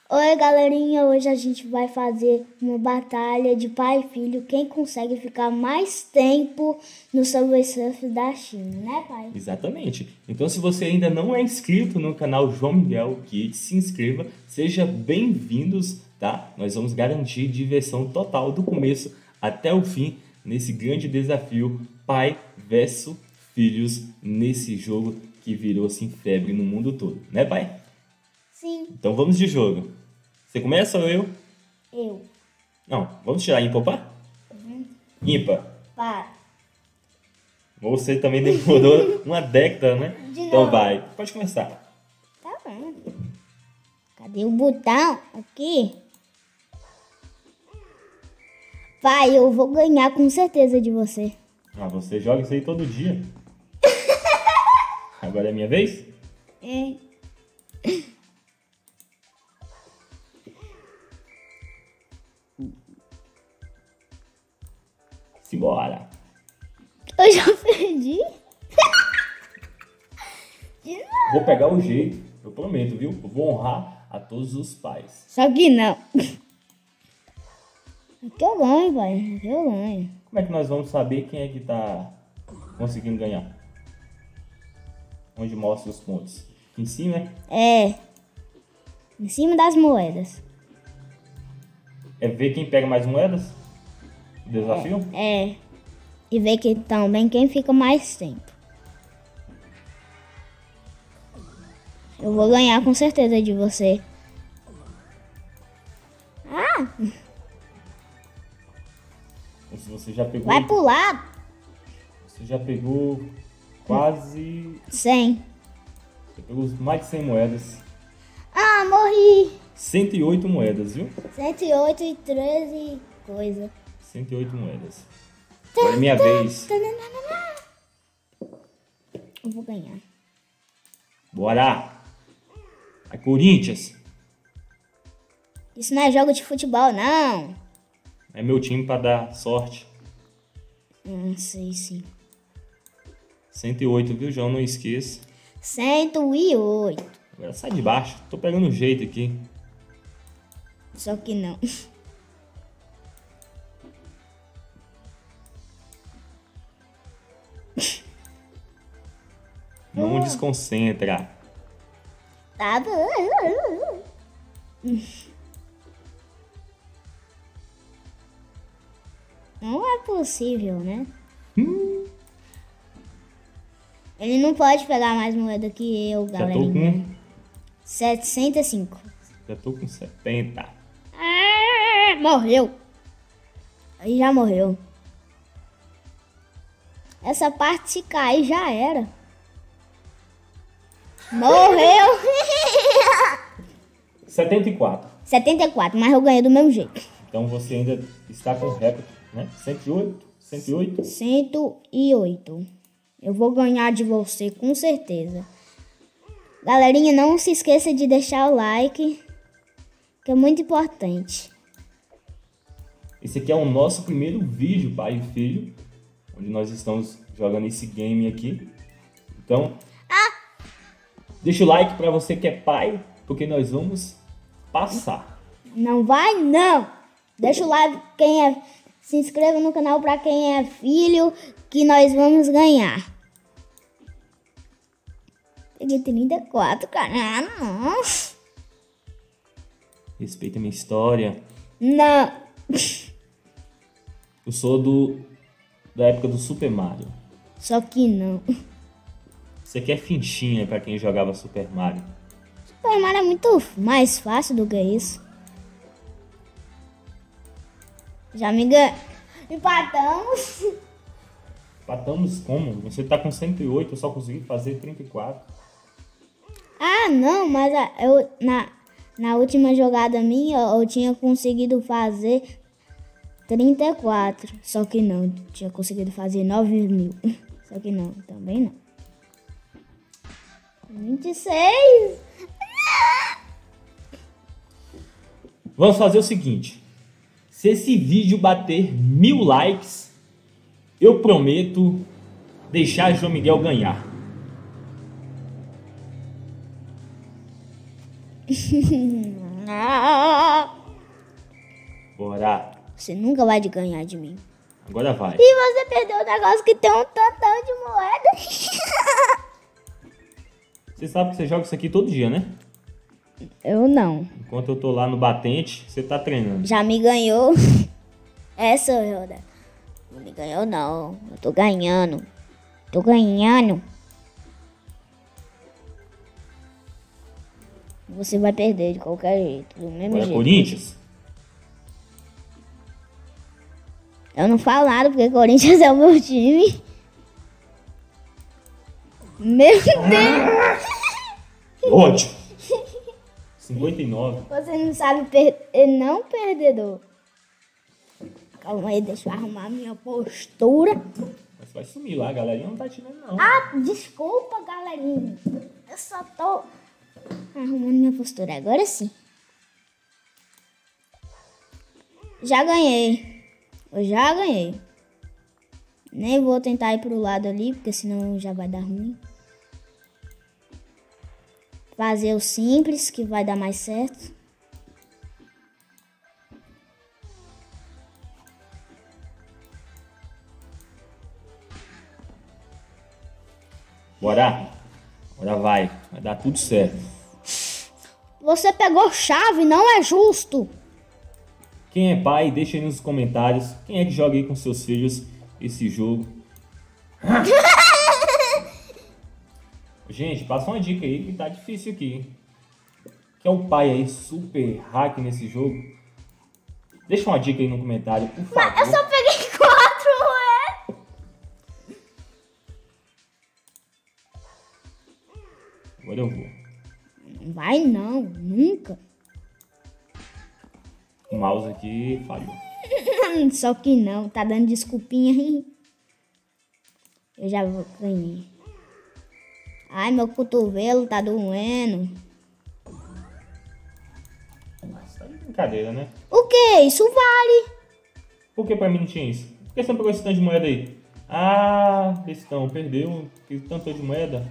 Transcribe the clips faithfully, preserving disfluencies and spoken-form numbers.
Oi, galerinha, hoje a gente vai fazer uma batalha de pai e filho, quem consegue ficar mais tempo no Subway Surf da China, né, pai? Exatamente. Então, se você ainda não é inscrito no canal João Miguel Kids, se inscreva, seja bem-vindos, tá? Nós vamos garantir diversão total do começo até o fim nesse grande desafio pai versus filhos nesse jogo que virou assim febre no mundo todo, né, pai? Sim. Então vamos de jogo. Você começa ou eu? Eu. Não, vamos tirar ímpar ou par? Uhum. Ímpar. Para. Você também demorou uma década, né? De Então novo. vai, pode começar. Tá bom. Cadê o botão? Aqui. Pai, eu vou ganhar com certeza de você. Ah, você joga isso aí todo dia. Agora é minha vez? É. Simbora. Eu já perdi. De novo. Vou pegar o jeito, eu prometo, viu? Eu vou honrar a todos os pais. Só que não. Aqui eu ganho, pai. Aqui eu ganho. Como é que nós vamos saber quem é que tá conseguindo ganhar? Onde mostra os pontos? Aqui em cima, é? É. Em cima das moedas. É ver quem pega mais moedas? O desafio? É. E ver que também quem fica mais tempo. Eu vou ganhar com certeza de você. Ah! Se você já pegou. Vai pular! Você já pegou quase. cem. Você pegou mais de cem moedas. Ah, morri! cento e oito moedas, viu? cento e oito e treze coisa. cento e oito moedas. Agora é minha vez. Eu vou ganhar. Bora! Vai, Corinthians! Isso não é jogo de futebol, não. É meu time pra dar sorte. Não sei sim. cento e oito, viu, João? Não esqueça. cento e oito. Agora sai de baixo. Tô pegando jeito aqui. Só que não. Não desconcentra. Tá bom. Não é possível, né? Hum, Ele não pode pegar mais moeda que eu, já tô galerinha. com. setecentos e cinco. Já tô com setenta. Ah, morreu. Aí já morreu. Essa parte se cair já era. Morreu. setenta e quatro. setenta e quatro, mas eu ganhei do mesmo jeito. Então você ainda está com recorde, né? cento e oito. cento e oito. cento e oito. Eu vou ganhar de você com certeza. Galerinha, não se esqueça de deixar o like, que é muito importante. Esse aqui é o nosso primeiro vídeo, pai e filho, onde nós estamos jogando esse game aqui. Então, deixa o like para você que é pai, porque nós vamos passar. Não vai não. Deixa o like quem é, se inscreva no canal para quem é filho, que nós vamos ganhar. Peguei trinta e quatro, cara. Não. Respeita a minha história. Não. Eu sou do da época do Super Mario. Só que não. Isso aqui é finchinha para quem jogava Super Mario. Super Mario é muito mais fácil do que isso. Já me ganhou. Empatamos. Empatamos como? Você tá com cento e oito, eu só consegui fazer trinta e quatro. Ah, não, mas a- eu, na, na última jogada minha eu tinha conseguido fazer trinta e quatro. Só que não, tinha conseguido fazer nove mil. Só que não, também não. vinte e seis. Vamos fazer o seguinte. Se esse vídeo bater mil likes, eu prometo deixar João Miguel ganhar. Ah, Bora. você nunca vai ganhar de mim. Agora vai. E você perdeu um negócio que tem um tantão de moeda. Você sabe que você joga isso aqui todo dia, né? Eu não. Enquanto eu tô lá no batente, você tá treinando. Já me ganhou. Essa eu, né? Não me ganhou não. Eu tô ganhando. Tô ganhando. Você vai perder de qualquer jeito. Do mesmo Agora jeito. Corinthians. Eu não falo nada porque Corinthians é o meu time. Meu Deus. Ódio. cinquenta e nove. Você não sabe perder, não perdedor. Calma aí, deixa eu arrumar minha postura. Mas vai sumir lá, a galerinha não tá te vendo não. Ah, desculpa, galerinha. Eu só tô arrumando minha postura. Agora sim. Já ganhei. Eu já ganhei. Nem vou tentar ir pro lado ali, porque senão já vai dar ruim. Fazer o simples, que vai dar mais certo. Bora. Agora vai. Vai dar tudo certo. Você pegou chave, não é justo. Quem é pai, deixa aí nos comentários. Quem é que joga aí com seus filhos esse jogo? Gente, passa uma dica aí que tá difícil aqui. Quem é o pai aí super hack nesse jogo? Deixa uma dica aí no comentário, por favor. Mas eu só peguei quatro, ué. Agora eu vou. Não vai não, nunca. O mouse aqui falhou. Só que não, tá dando desculpinha. Eu já vou ganhar. Ai, meu cotovelo tá doendo. Nossa, tá de brincadeira, né? O que? Isso vale. Por que pra mim não tinha isso? Por que você não pegou esse tanto de moeda aí? Ah, questão, perdeu esse tanto de moeda.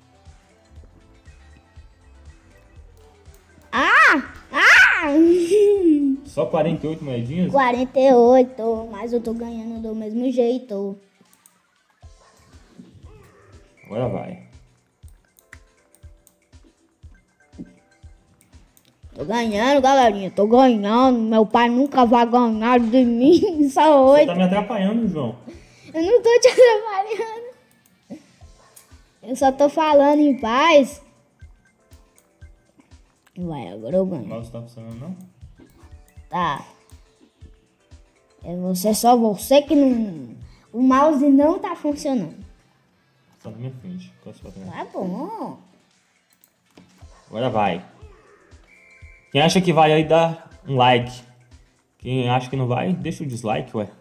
Ah! Ah! Só quarenta e oito moedinhas? quarenta e oito, mas eu tô ganhando do mesmo jeito. Agora vai. Tô ganhando, galerinha. Tô ganhando. Meu pai nunca vai ganhar de mim. Só Você oito. tá me atrapalhando, João. Eu não tô te atrapalhando. Eu só tô falando em paz. Vai, agora eu O ganho. mouse tá funcionando, não? Tá. É você, só você que não... O mouse não tá funcionando. Tá na minha frente. Costa pra trás. Tá bom. Agora vai. Quem acha que vai aí, dá um like. Quem acha que não vai, deixa o dislike, ué.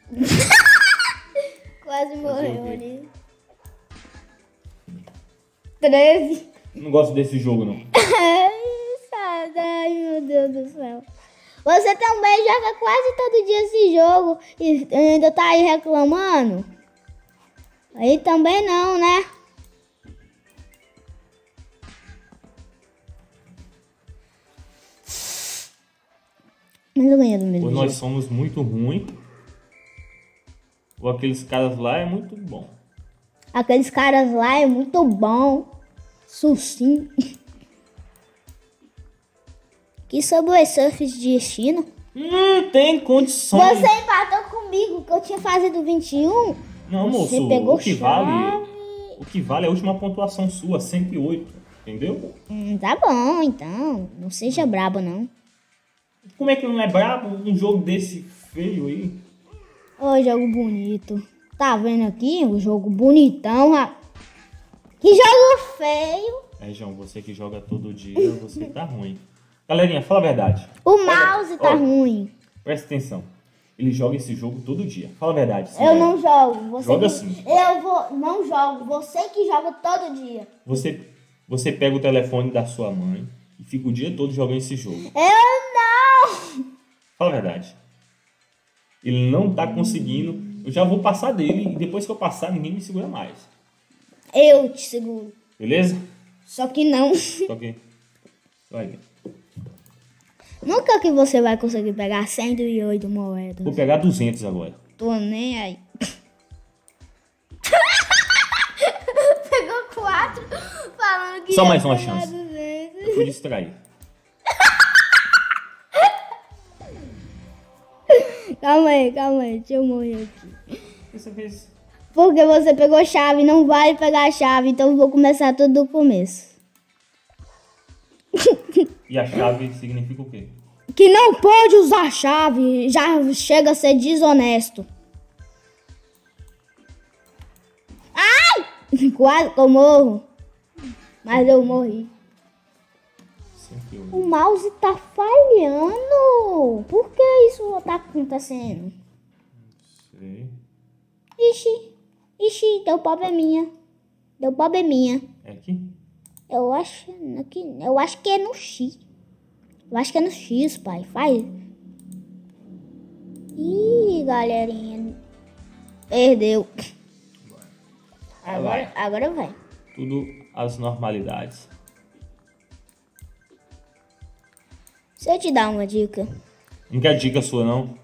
Quase morreu o quê? ali. treze. Não gosto desse jogo, não. Ai, meu Deus do céu. Você também joga quase todo dia esse jogo e ainda tá aí reclamando? Aí também não, né? Mas eu ganhei do mesmo Ou jeito. nós somos muito ruins, ou aqueles caras lá é muito bom. Aqueles caras lá é muito bom. Sucinho. Que Subway Surfers de destino? Hum, tem condições. Você empatou comigo que eu tinha fazido vinte e um. Não, Você moço, pegou o que chave. vale, o que vale é a última pontuação sua, cento e oito, entendeu? Hum, tá bom, então. Não seja brabo, não. Como é que não é brabo um jogo desse feio aí? Ô, jogo bonito. Tá vendo aqui? O jogo bonitão. ra- Que jogo feio. É, João, você que joga todo dia, você tá ruim. Galerinha, fala a verdade. O mouse tá Olha, ruim. Presta atenção. Ele joga esse jogo todo dia. Fala a verdade. sim, Eu né? não jogo. Você Joga que... sim. Eu vou... não jogo. Você que joga todo dia. Você, você pega o telefone da sua mãe e fica o dia todo jogando esse jogo. Eu não. Fala a verdade. Ele não tá conseguindo. Eu já vou passar dele e depois que eu passar, ninguém me segura mais. Eu te seguro. Beleza? Só que não. Ok. Vai ver. Nunca que você vai conseguir pegar cento e oito moedas. Vou pegar duzentos agora. Tô nem aí. Pegou quatro, falando que Só ia mais uma pegar chance. duzentos. Eu fui distrair. Calma aí, calma aí, deixa eu morrer aqui. Dessa vez. Porque você pegou chave, não vai pegar a chave, então eu vou começar tudo do começo. E a chave significa o quê? Que não pode usar chave, já chega a ser desonesto. Ai! Quase que eu morro. Mas eu morri. Sempre eu. O mouse tá falhando. Por que isso tá acontecendo? Sei. Ixi, ixi, deu probleminha. Deu probleminha. É aqui? Eu acho, aqui, eu acho que é no X. Eu acho que é no X, pai. Faz. Ih, galerinha. Perdeu. Agora, agora vai. Tudo às normalidades. Se eu te dar uma dica. Não quer dica sua, não?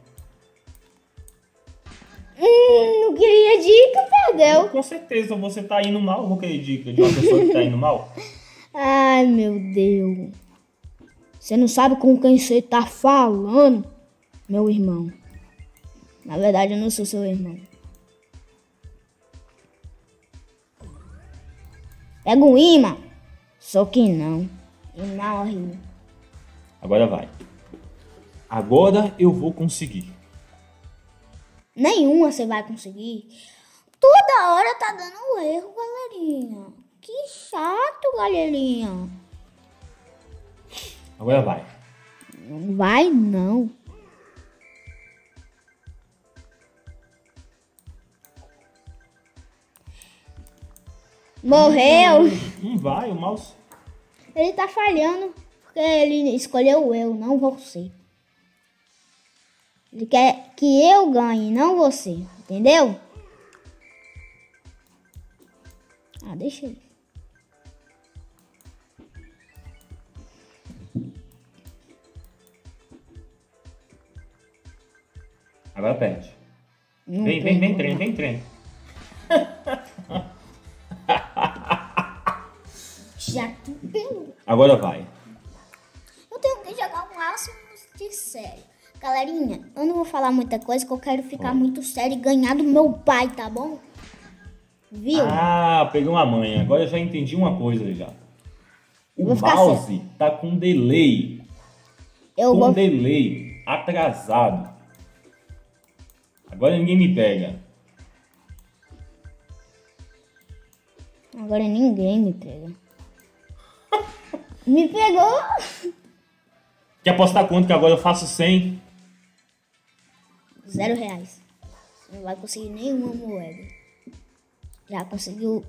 Hum, não queria dica, perdeu. Com certeza você tá indo mal. Vou querer dica de uma pessoa que tá indo mal. Ai, meu Deus. Você não sabe com quem você tá falando, meu irmão. Na verdade, eu não sou seu irmão. Pega um imã. Só que não. E morre. Agora vai. Agora eu vou conseguir. Nenhuma você vai conseguir. Toda hora tá dando erro, galerinha. Que chato, galerinha. Agora vai. Não vai, não. Morreu. Não vai, o mouse. Ele tá falhando porque ele escolheu eu, não você. Ele quer que eu ganhe, não você. Entendeu? Ah, deixa aí. Agora perde. Não Vem, vem, vem, pegou, trem, não. vem, trem. Já tu pegou. Agora vai. Eu tenho que jogar o máximo de sério. Galerinha, eu não vou falar muita coisa que eu quero ficar muito sério e ganhar do meu pai, tá bom? Viu? Ah, peguei uma manha. Agora eu já entendi uma coisa já. O Vou ficar mouse tá com delay. Eu com vou... delay. Atrasado. Agora ninguém me pega. Agora ninguém me pega. Me pegou? Quer apostar quanto que agora eu faço cem? Zero reais. Você não vai conseguir nenhuma moeda. Já conseguiu.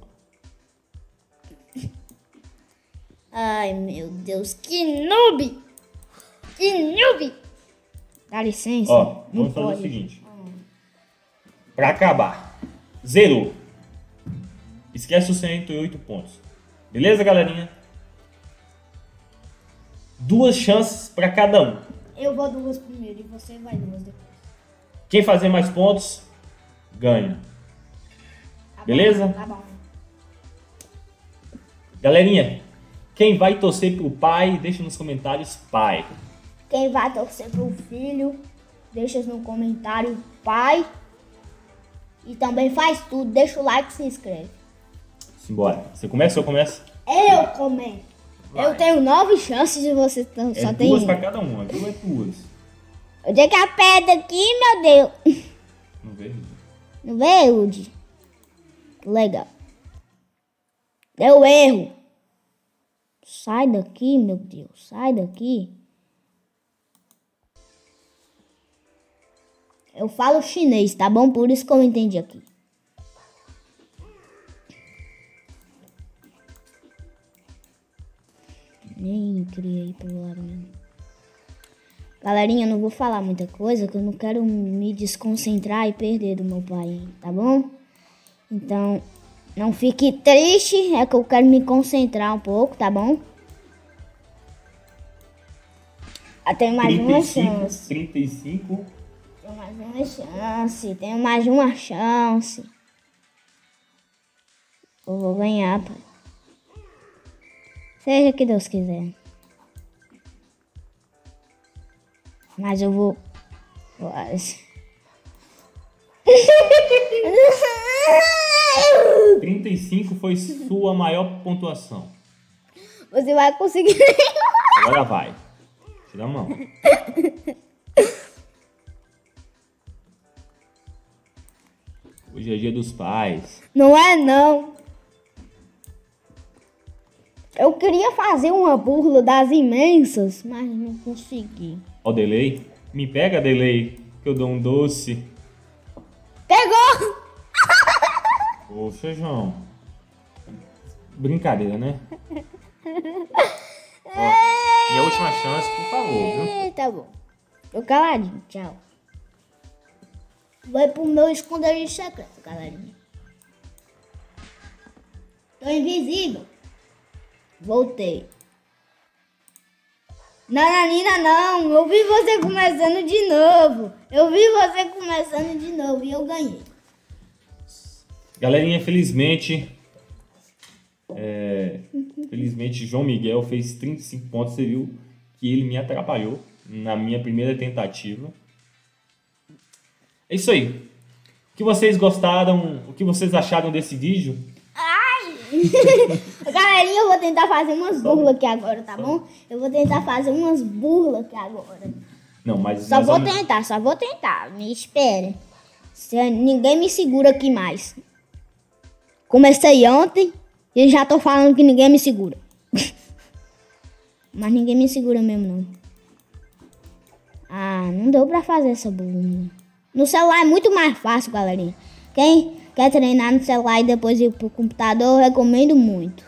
Ai, meu Deus. Que noob! Que noob! Dá licença. Ó, não vamos fazer pode. o seguinte. Pra acabar. Zerou. Esquece os cento e oito pontos. Beleza, galerinha? Duas chances pra cada um. Eu vou duas primeiro e você vai duas depois. Quem fazer mais pontos, ganha. Tá Beleza? Bom, tá bom. Galerinha, quem vai torcer pro pai, deixa nos comentários pai. Quem vai torcer pro filho, deixa no comentário pai. E também faz tudo. Deixa o like e se inscreve. Simbora. Você começa ou eu começo? Eu comento. Vai. Eu tenho nove chances e você t- É só tem duas uma. pra cada uma. Duas é duas. Onde é que aperta aqui, meu Deus? Não vejo. Não vê, Udi? Legal. Deu erro. Sai daqui, meu Deus. Sai daqui. Eu falo chinês, tá bom? Por isso que eu entendi aqui. Nem criei pro lado mesmo. Galerinha, eu não vou falar muita coisa, que eu não quero me desconcentrar e perder do meu pai, hein, tá bom? Então, não fique triste, é que eu quero me concentrar um pouco, tá bom? Ah, tem mais trinta uma e cinco, chance. trinta e cinco. Tenho mais uma chance. Tenho mais uma chance. Eu vou ganhar, pai. Seja o que Deus quiser. Mas eu vou... Quase. trinta e cinco foi sua maior pontuação. Você vai conseguir. Agora vai. Tira a mão. Hoje é dia dos pais. Não é não. Eu queria fazer uma burla das imensas, mas não consegui. Ó o delay. Me pega, delay, que eu dou um doce. Pegou! Poxa, João. Brincadeira, né? Ó, minha última chance, por favor, viu? Tá bom. Tô caladinho, tchau. Vai pro meu esconderijo secreto, galerinha. Tô invisível. Voltei. Nananina não, eu vi você começando de novo. Eu vi você começando de novo e eu ganhei. Galerinha, felizmente, é, felizmente João Miguel fez trinta e cinco pontos. Você viu que ele me atrapalhou na minha primeira tentativa. É isso aí. O que vocês gostaram, o que vocês acharam desse vídeo? Ai! Galerinha, eu vou tentar fazer umas burlas aqui agora, tá bom? Eu vou tentar fazer umas burlas aqui agora. Não, mas Só nós vou vamos- tentar, só vou tentar. Me espere. Se ninguém me segura aqui mais. Comecei ontem e já tô falando que ninguém me segura. Mas ninguém me segura mesmo, não. Ah, não deu pra fazer essa burla. No celular é muito mais fácil, galerinha. Quem quer treinar no celular e depois ir pro computador, eu recomendo muito.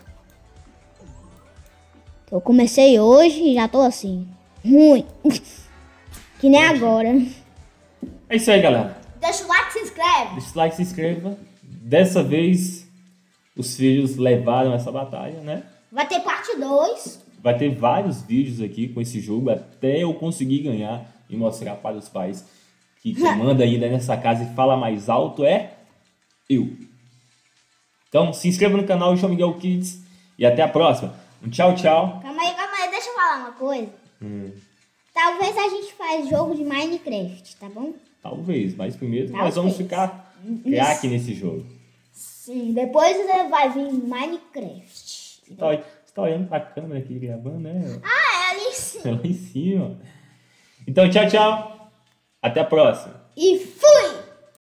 Eu comecei hoje e já tô assim. Ruim. Que nem agora. É isso aí, galera. Deixa o like e se inscreve. Deixa o like, se inscreva. Dessa vez, os filhos levaram essa batalha, né? Vai ter parte dois. Vai ter vários vídeos aqui com esse jogo até eu conseguir ganhar e mostrar para os pais que quem manda ainda nessa casa e fala mais alto é eu. Então, se inscreva no canal João Miguel Kids e até a próxima. Um tchau, tchau. Calma aí, calma aí. Deixa eu falar uma coisa. Hum, Talvez a gente faz jogo de Minecraft, tá bom? talvez, mas primeiro Talvez. nós vamos ficar craque nesse jogo. Sim, depois vai vir Minecraft. Você tá, você tá olhando pra câmera aqui gravando, né? Ah, é ali sim. Lá em cima. Então, tchau, tchau. Até a próxima. E fui!